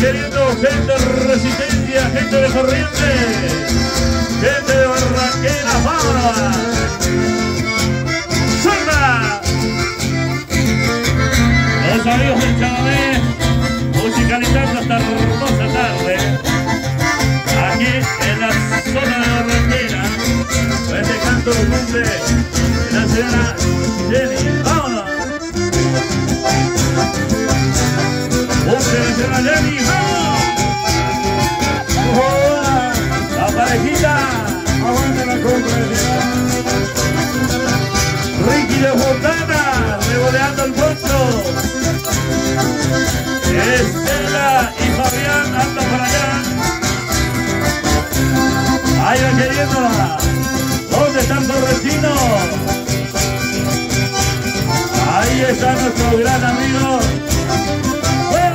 queriendo gente de Resistencia, gente de Corrientes, gente de Barranquera, Fabra. ¡Suelta! Los amigos del Chamamé, musicalizando esta hermosa tarde, aquí en la zona de Barranquera, con este canto humilde de la señora Jenny. ¡Vámonos! ¡Ustedes de la Jenny! ¡Vamos! ¡Oh! ¡La parejita! ¡Aguanta la compra! Ricky de Fontana, revoleando el monstruo. Estela y Fabián andan por allá. Ahí va queriéndola. ¿Dónde están Torrentinos? Ahí está nuestro gran amigo